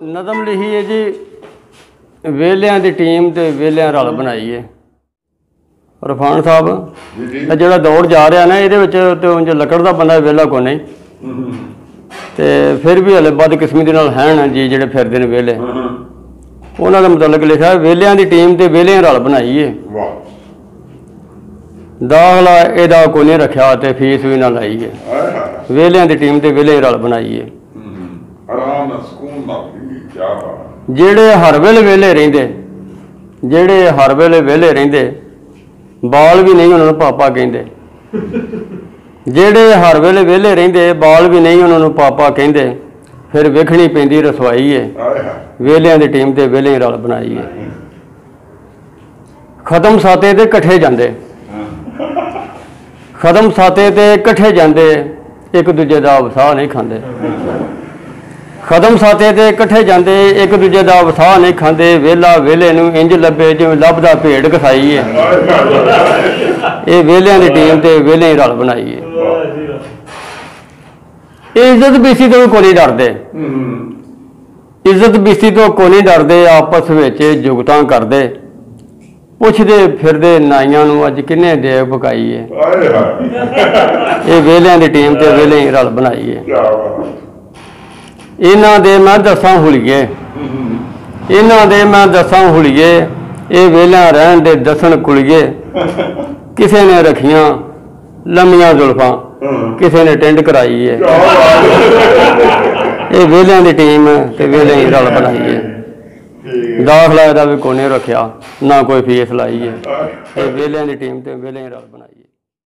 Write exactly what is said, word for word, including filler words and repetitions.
नज़म लिखी है जी वेलियां दी टीम ते वेलियां रल बनाई है। रफान साहब जो दौड़ जा रहा ना ये तो उंज लकड़ का बंदा वेला को नहीं तो फिर भी हले बदकिस्मती नाल हैं जी जो फिरते हैं वेले उन्होंने मुतलक लिखा वेलियां दी टीम ते वेलियां रल बनाई है। दाखला एदा को नहीं रखा तो फीस भी ना लाई है। वेलियां दी टीम ते वेलियां रल बनाई है। जेड़े हर वेले वेले रहिंदे जेड़े हर वेले वेले रहिंदे बाल भी नहीं उन्होंने पापा कहिंदे। जेड़े हर वेले वेले रहिंदे बाल भी नहीं उन्होंने पापा कहिंदे। फिर वेखनी पैंदी रसवाई है। वेलियां दी टीम ते वेलियां रल बनाई है। खत्म साते ते कट्ठे जांदे खत्म साते ते कट्ठे जांदे एक दूजे का वसाह नहीं खांदे। खत्म साते ते कट्ठे जांदे एक दूजे का वसाह नहीं खांदे। वेला वेले नूं इंज लभे जिवें लभदा भेड़ कसाई है। ये वेलियां दी टीम ते वेलियां रल बनाई है। इज्जत बीसी तो को नहीं डरदे इज्जत बीसी तो को नहीं डरदे आपस विच जुगतां करदे। पुछदे फिरदे नाइयां नूं अज किन्ने देग पकाई है। ये वेलियां दी टीम ते वेलियां रल बनाई है। इन्हां दे मैं दसां हुलिये इन्हां दे मैं दसां हुलिये ये वेलियां रहन दे दसन कुलिये। किसी ने रखियां लम्मियां जुल्फां किसी ने टिंड कराई है। ये वेलियां दी टीम ते वेलियां रल बनाई है। दाखला इहदा भी कोई नहीं रखा ना कोई फीस लाई है। ये वेलियां दी टीम ते वेलियां रल बनाई है।